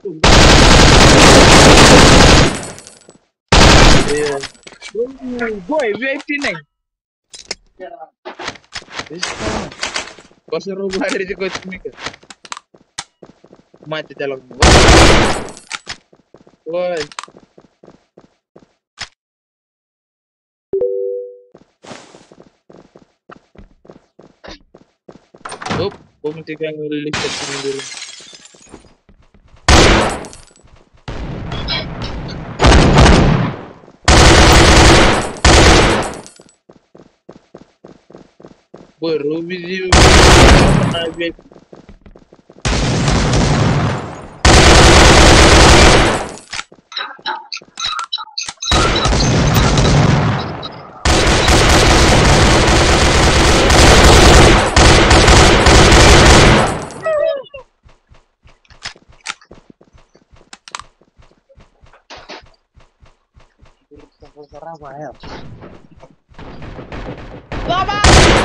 Boy, VIP नहीं कसं रोग मारायचे कोच तुम्ही माहिती त्याला होय कोणती काय लिस्ट Ruby Baba!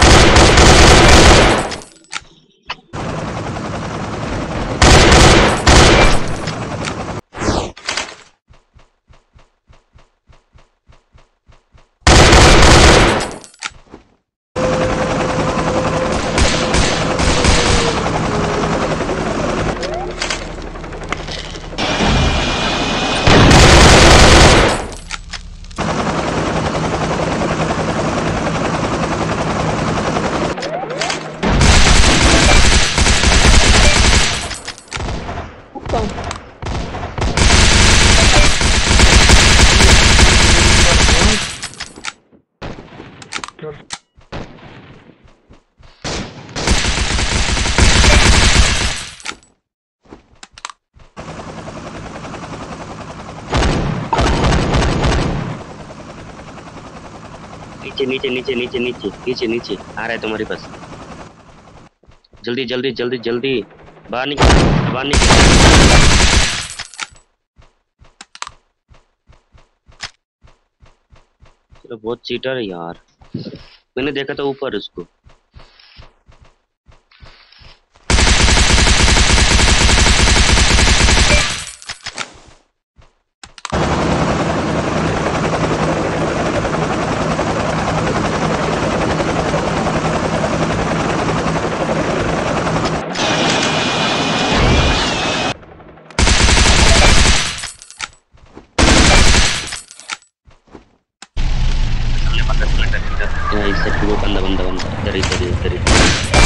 नीचे नीचे नीचे नीचे नीचे नीचे नीचे आ रहा है तुम्हारे पास जल्दी जल्दी जल्दी जल्दी बाहर निकल बाहर निकल चलो बहुत चीटर है यार मैंने देखा था ऊपर उसको इस साइड को बंदा बंदा बंदा इधर इधर इधर